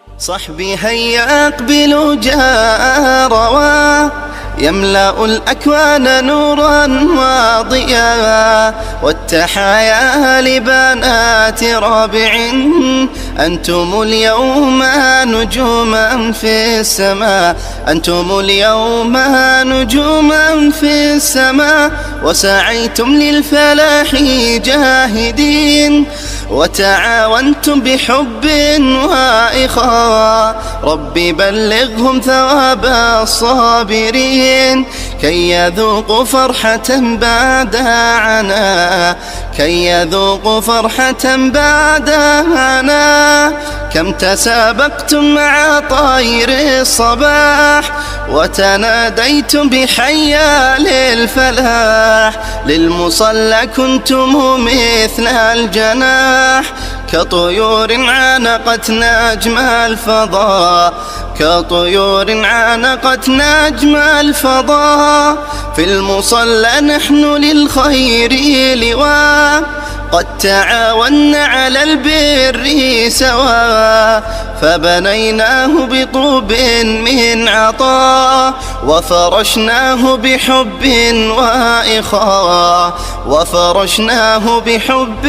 صحبي هيا أقبلوا جاروا يملأ الأكوان نورا وضياء، والتحايا لبنات رابع أنتم اليوم نجوما في السماء، أنتم اليوم نجوما في السماء، وسعيتم للفلاح جاهدين وتعاونتم بحب وإخاء، ربي بلغهم ثواب الصابرين كي يذوقوا فرحة بعد عنا، كي يذوقوا فرحة بعد عنا. كم تسابقتم مع طير الصباح وتناديتم بحيا للفلاح، للمصلى كنتم مثل الجناح كطيور عانقت نجم الفضاء، كطيور عانقت نجم الفضاء. في المصلى نحن للخير لواء، قد تعاونا على البر سوا، فبنيناه بطوب من عطاء وفرشناه بحب وإخاء، وفرشناه بحب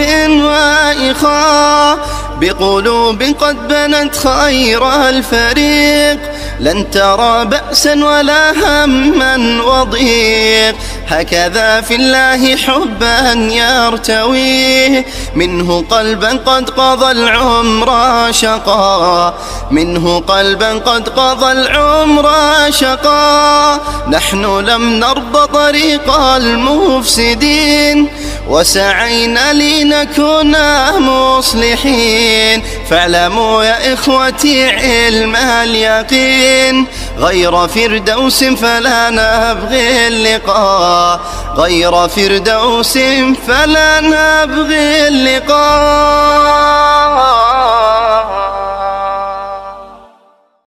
وإخاء. بقلوب قد بنت خير الفريق لن ترى بأسا ولا هما وضيق، هكذا في الله حبا يرتويه منه قلبا قد قضى العمر شقا، منه قلبا قد قضى العمر شقا. نحن لم نرضى طريق المفسدين وسعينا لنكون مصلحين، فاعلموا يا إخوتي علم اليقين غير فردوس فلا نبغي اللقاء، غير فردوس فلا نبغي اللقاء.